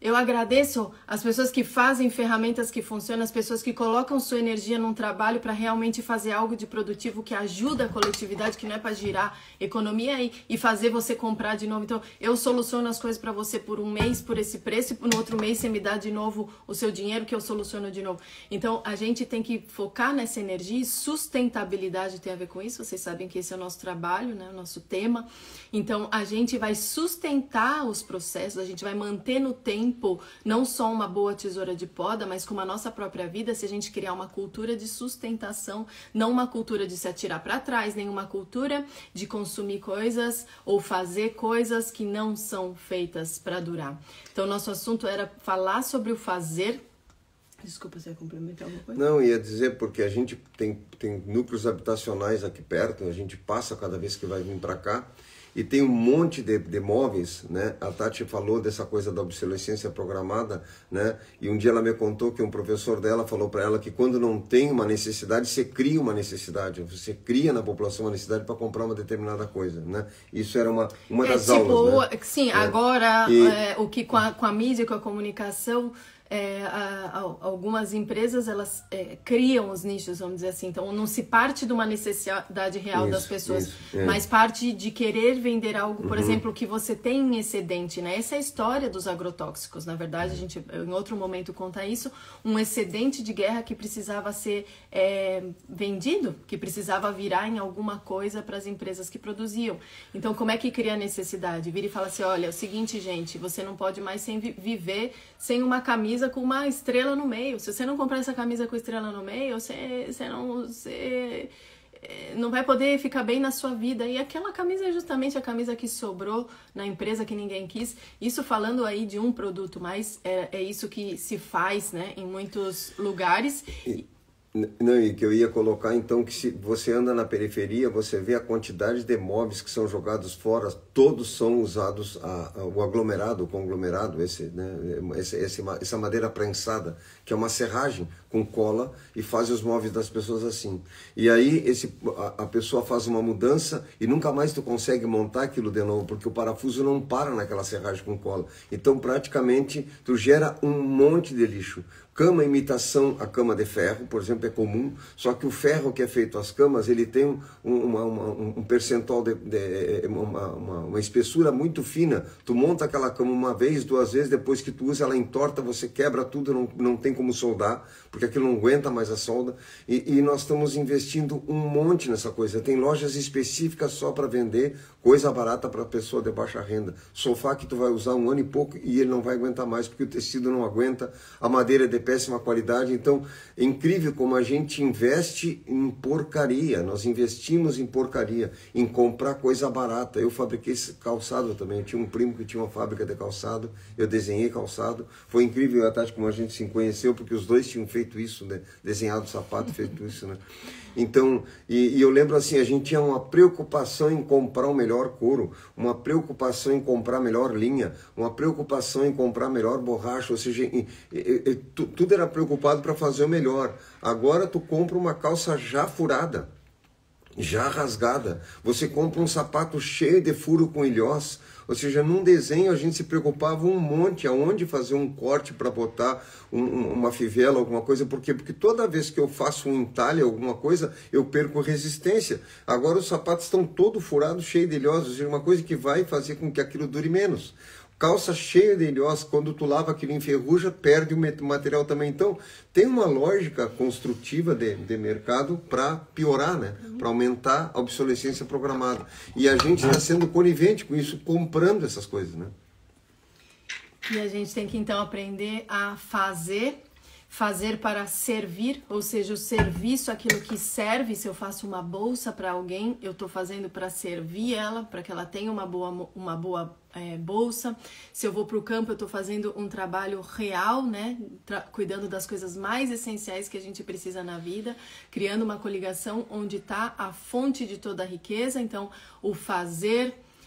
Speaker 2: Eu agradeço as pessoas que fazem ferramentas que funcionam, as pessoas que colocam sua energia num trabalho para realmente fazer algo de produtivo que ajuda a coletividade, que não é para girar economia e fazer você comprar de novo. Então, eu soluciono as coisas para você por um mês, por esse preço, e no outro mês você me dá de novo o seu dinheiro que eu soluciono de novo. Então, a gente tem que focar nessa energia, e sustentabilidade tem a ver com isso. Vocês sabem que esse é o nosso trabalho, né? O nosso tema. Então, a gente vai sustentar os processos, a gente vai manter no tempo não só uma boa tesoura de poda, mas como a nossa própria vida, se a gente criar uma cultura de sustentação, não uma cultura de se atirar para trás, nem uma cultura de consumir coisas ou fazer coisas que não são feitas para durar. Então, nosso assunto era falar sobre o fazer. Desculpa, você ia complementar alguma coisa?
Speaker 1: Não, ia dizer porque a gente tem núcleos habitacionais aqui perto, a gente passa cada vez que vai vir para cá, e tem um monte de móveis, né? A Tati falou dessa coisa da obsolescência programada, né? E um dia ela me contou que um professor dela falou para ela que quando não tem uma necessidade, você cria uma necessidade. Você cria na população uma necessidade para comprar uma determinada coisa, né? Isso era uma das aulas, né?
Speaker 2: Sim, agora o que com a mídia, com a comunicação... algumas empresas elas criam os nichos, vamos dizer assim. Então não se parte de uma necessidade real das pessoas, mas parte de querer vender algo, por exemplo, que você tem em excedente, né? Essa é a história dos agrotóxicos. Na verdade, a gente em outro momento conta isso, um excedente de guerra que precisava ser vendido, que precisava virar em alguma coisa para as empresas que produziam. Então como é que cria a necessidade? Vira e fala assim, olha, é o seguinte, gente, você não pode mais viver sem uma camisa com uma estrela no meio. Se você não comprar essa camisa com estrela no meio, você não vai poder ficar bem na sua vida. E aquela camisa é justamente a camisa que sobrou na empresa que ninguém quis. Isso falando aí de um produto, mas é isso que se faz, né, em muitos lugares.
Speaker 1: Não, e que eu ia colocar então que se você anda na periferia, você vê a quantidade de móveis que são jogados fora, todos são usados o aglomerado, o conglomerado, essa madeira prensada, que é uma serragem com cola e faz os móveis das pessoas assim. E aí a pessoa faz uma mudança e nunca mais tu consegue montar aquilo de novo, porque o parafuso não para naquela serragem com cola. Então praticamente tu gera um monte de lixo. Cama imitação a cama de ferro, por exemplo, é comum, só que o ferro que é feito às camas, ele tem um percentual uma espessura muito fina. Tu monta aquela cama uma vez, duas vezes, depois que tu usa ela entorta, você quebra tudo, não tem como soldar, porque aquilo não aguenta mais a solda. E nós estamos investindo um monte nessa coisa. Tem lojas específicas só para vender coisa barata para pessoa de baixa renda. Sofá que tu vai usar um ano e pouco e ele não vai aguentar mais, porque o tecido não aguenta, a madeira é de péssima qualidade. Então é incrível como a gente investe em porcaria. Nós investimos em porcaria, em comprar coisa barata. Eu fabriquei calçado também, eu tinha um primo que tinha uma fábrica de calçado, eu desenhei calçado. Foi incrível, a Tati, como a gente se conheceu, porque os dois tinham feito isso, né? Desenhado sapato, feito isso, né? Então, e eu lembro assim, a gente tinha uma preocupação em comprar o melhor couro, uma preocupação em comprar a melhor linha, uma preocupação em comprar a melhor borracha, ou seja, tudo era preocupado para fazer o melhor. Agora tu compra uma calça já furada, já rasgada, você compra um sapato cheio de furo com ilhós, ou seja, num desenho a gente se preocupava um monte aonde fazer um corte para botar uma fivela, alguma coisa. Por quê? Porque toda vez que eu faço um entalhe, alguma coisa, eu perco resistência. Agora os sapatos estão todos furados, cheios de ilhós, ou seja, uma coisa que vai fazer com que aquilo dure menos. Calça cheia de ilhós, quando tu lava aquilo enferruja, perde o material também. Então, tem uma lógica construtiva de mercado para piorar, né? Para aumentar a obsolescência programada. E a gente está sendo conivente com isso, comprando essas coisas, né?
Speaker 2: E a gente tem que, então, aprender a fazer para servir, ou seja, o serviço, aquilo que serve. Se eu faço uma bolsa para alguém, eu estou fazendo para servir ela, para que ela tenha uma boa bolsa. Se eu vou para o campo, eu estou fazendo um trabalho real, né? Cuidando das coisas mais essenciais que a gente precisa na vida, criando uma coligação onde está a fonte de toda a riqueza. Então, o fazer,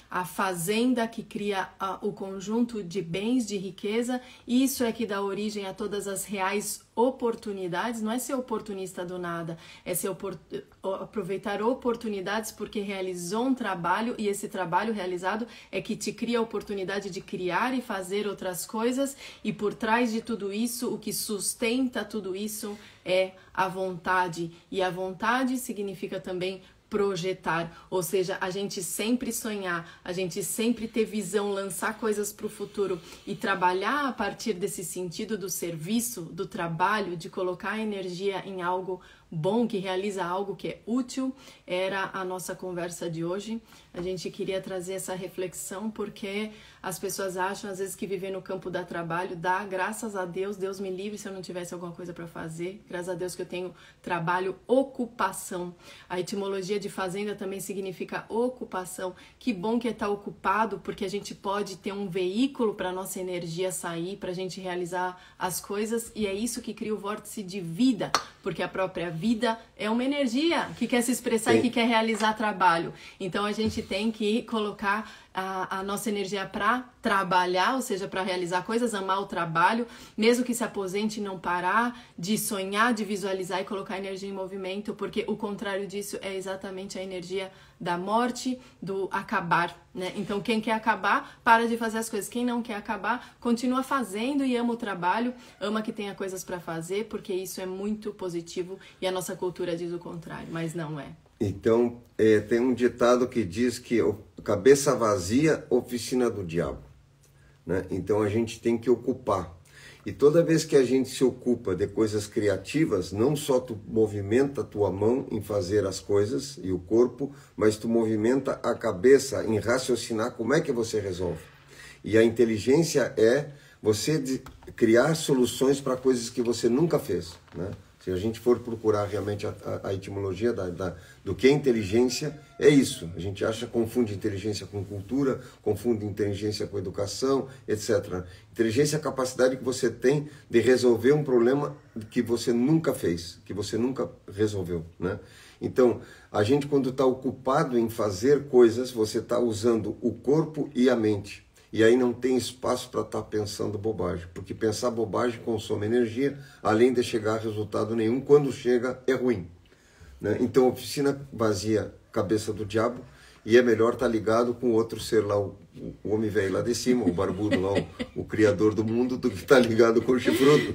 Speaker 2: a fazenda que cria o conjunto de bens, de riqueza. Isso é que dá origem a todas as reais oportunidades. Não é ser oportunista do nada, é ser aproveitar oportunidades porque realizou um trabalho, e esse trabalho realizado é que te cria a oportunidade de criar e fazer outras coisas, e por trás de tudo isso, o que sustenta tudo isso é a vontade, e a vontade significa também projetar, ou seja, a gente sempre sonhar, a gente sempre ter visão, lançar coisas para o futuro e trabalhar a partir desse sentido do serviço, do trabalho, de colocar a energia em algo bom, que realiza algo que é útil. Era a nossa conversa de hoje. A gente queria trazer essa reflexão porque as pessoas acham às vezes que viver no campo dá trabalho. Dá, graças a Deus, Deus me livre se eu não tivesse alguma coisa para fazer. Graças a Deus que eu tenho trabalho, ocupação. A etimologia de fazenda também significa ocupação. Que bom que é estar ocupado, porque a gente pode ter um veículo para nossa energia sair, para a gente realizar as coisas, e é isso que cria o vórtice de vida, porque a própria vida é uma energia que quer se expressar e que quer realizar trabalho. Então a gente tem que colocar a nossa energia para trabalhar, ou seja, para realizar coisas, amar o trabalho, mesmo que se aposente, não parar de sonhar, de visualizar e colocar a energia em movimento, porque o contrário disso é exatamente a energia da morte, do acabar, né? Então quem quer acabar, para de fazer as coisas. Quem não quer acabar, continua fazendo e ama o trabalho, ama que tenha coisas para fazer, porque isso é muito positivo, e a nossa cultura diz o contrário, mas não é.
Speaker 1: Então, tem um ditado que diz que cabeça vazia, oficina do diabo, né? Então a gente tem que ocupar. E toda vez que a gente se ocupa de coisas criativas, não só tu movimenta a tua mão em fazer as coisas e o corpo, mas tu movimenta a cabeça em raciocinar como é que você resolve. E a inteligência é você criar soluções para coisas que você nunca fez, né? Se a gente for procurar realmente a etimologia do que é inteligência, é isso. A gente confunde inteligência com cultura, confunde inteligência com educação, etc. Inteligência é a capacidade que você tem de resolver um problema que você nunca fez, que você nunca resolveu, né? Então, a gente, quando está ocupado em fazer coisas, você está usando o corpo e a mente. E aí não tem espaço para estar pensando bobagem, porque pensar bobagem consome energia, além de chegar a resultado nenhum. Quando chega, é ruim, né? Então, oficina vazia, cabeça do diabo, e é melhor estar ligado com outro ser lá, o homem velho lá de cima, o barbudo lá, o criador do mundo, do que estar ligado com o chifrudo.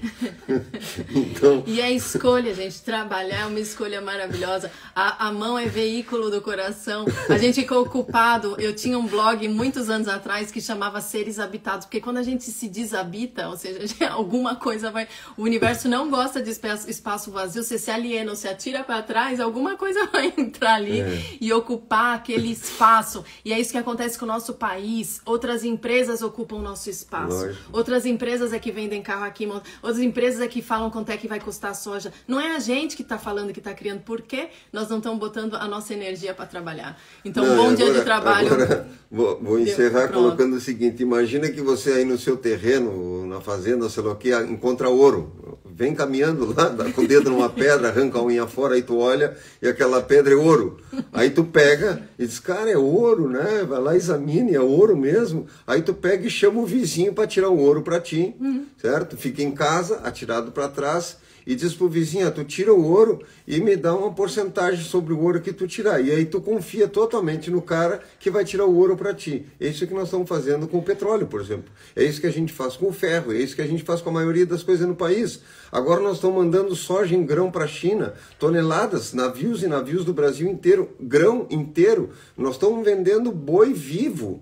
Speaker 1: Então...
Speaker 2: E a escolha, gente, trabalhar é uma escolha maravilhosa. A mão é veículo do coração. A gente fica ocupado. Eu tinha um blog muitos anos atrás que chamava Seres Habitados, porque quando a gente se desabita, ou seja, alguma coisa vai... O universo não gosta de espaço vazio, você se aliena ou se atira para trás, alguma coisa vai entrar ali e ocupar aquele espaço. E é isso que acontece com o nosso país. Outras empresas ocupam o nosso espaço.
Speaker 1: Lógico.
Speaker 2: Outras empresas é que vendem carro aqui, outras empresas é que falam quanto é que vai custar a soja. Não é a gente que está falando, que está criando. Por quê? Nós não estamos botando a nossa energia para trabalhar. Então, bom dia de trabalho.
Speaker 1: Agora, vou encerrar colocando o seguinte: imagina que você aí no seu terreno, na fazenda, sei lá o que, encontra ouro. Vem caminhando lá, dá com o dedo numa pedra, arranca a unha fora, aí tu olha e aquela pedra é ouro. Aí tu pega e diz, cara, é ouro, né? Vai lá, examine, é ouro mesmo. Aí tu pega e chama o vizinho para tirar o ouro para ti, certo? Fica em casa, atirado para trás, e diz pro vizinho, tu tira o ouro e me dá uma porcentagem sobre o ouro que tu tirar. E aí tu confia totalmente no cara que vai tirar o ouro para ti. É isso que nós estamos fazendo com o petróleo, por exemplo. É isso que a gente faz com o ferro, é isso que a gente faz com a maioria das coisas no país. Agora nós estamos mandando soja em grão para a China, toneladas, navios e navios do Brasil inteiro, grão inteiro. Nós estamos vendendo boi vivo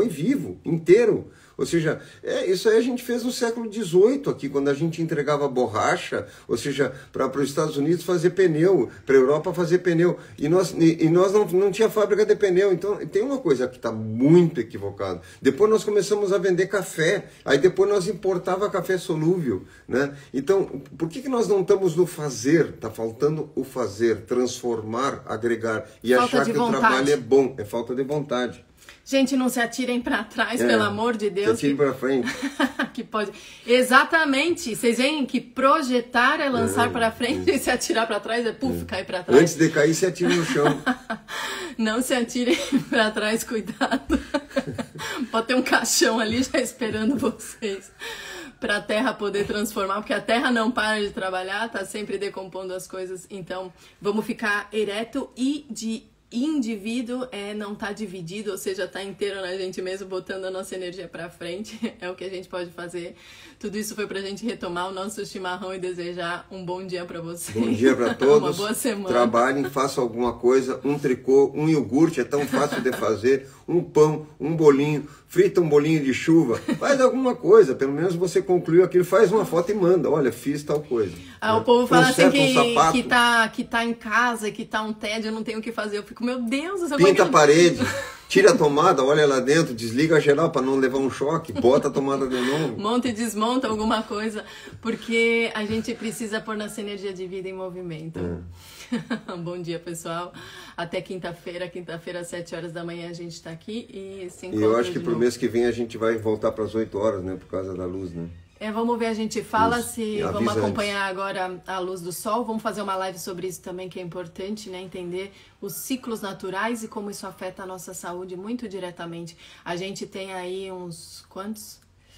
Speaker 1: inteiro. Ou seja, isso aí a gente fez no século XVIII aqui, quando a gente entregava borracha, ou seja, para os Estados Unidos fazer pneu, para a Europa fazer pneu, e nós não tinha fábrica de pneu. Então tem uma coisa que está muito equivocada. Depois nós começamos a vender café, aí depois nós importava café solúvel, né? Então, por que nós não estamos no fazer? Está faltando o fazer, transformar, agregar, e falta achar que vontade. O trabalho é bom, é falta de vontade.
Speaker 2: Gente, não se atirem para trás, pelo amor de Deus.
Speaker 1: Se atirem para frente.
Speaker 2: Que pode. Exatamente. Vocês veem que projetar é lançar para frente e se atirar para trás é cair para trás.
Speaker 1: Antes de cair, se atire no chão.
Speaker 2: Não se atirem para trás, cuidado. Pode ter um caixão ali já esperando vocês para a Terra poder transformar, porque a Terra não para de trabalhar, tá sempre decompondo as coisas. Então, vamos ficar ereto e de indivíduo não tá dividido, ou seja, tá inteiro na gente mesmo, botando a nossa energia para frente. É o que a gente pode fazer. Tudo isso foi pra gente retomar o nosso chimarrão e desejar um bom dia para vocês.
Speaker 1: Bom dia para todos.
Speaker 2: Uma boa semana.
Speaker 1: Trabalhem, façam alguma coisa, um tricô, um iogurte, é tão fácil de fazer, um pão, um bolinho, frita um bolinho de chuva, faz alguma coisa, pelo menos você concluiu aquilo, faz uma foto e manda, olha, fiz tal coisa.
Speaker 2: O povo fala assim que tá em casa, que tá um tédio, eu não tenho o que fazer, eu fico, meu Deus, essa
Speaker 1: pinta a parede, tira a tomada, olha lá dentro, desliga a geral para não levar um choque, bota a tomada de novo.
Speaker 2: Monta e desmonta alguma coisa, porque a gente precisa pôr nossa energia de vida em movimento. Bom dia, pessoal. Até quinta-feira, às 7 horas da manhã a gente tá aqui e se encontra.
Speaker 1: E eu acho que pro mês que vem a gente vai voltar para as 8 horas, né, por causa da luz, né?
Speaker 2: Vamos ver, a gente fala se vamos acompanhar agora a luz do sol. Vamos fazer uma live sobre isso também, que é importante, né? Entender os ciclos naturais e como isso afeta a nossa saúde muito diretamente. A gente tem aí uns quantos?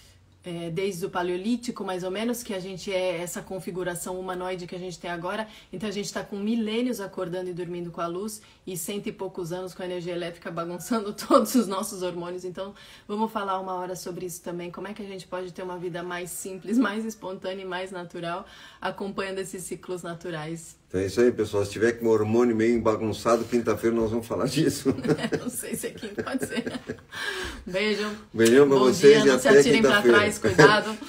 Speaker 2: Desde o Paleolítico, mais ou menos, que a gente é essa configuração humanoide que a gente tem agora. Então a gente está com milênios acordando e dormindo com a luz e 100 e poucos anos com a energia elétrica bagunçando todos os nossos hormônios. Então vamos falar uma hora sobre isso também. Como é que a gente pode ter uma vida mais simples, mais espontânea e mais natural, acompanhando esses ciclos naturais.
Speaker 1: Então é isso aí, pessoal. Se tiver com o hormônio meio bagunçado, quinta-feira nós vamos falar disso.
Speaker 2: Não sei se é quinta, pode ser. Beijo.
Speaker 1: Beijão pra vocês
Speaker 2: dia,
Speaker 1: e
Speaker 2: não se
Speaker 1: até
Speaker 2: atirem pra trás, cuidado.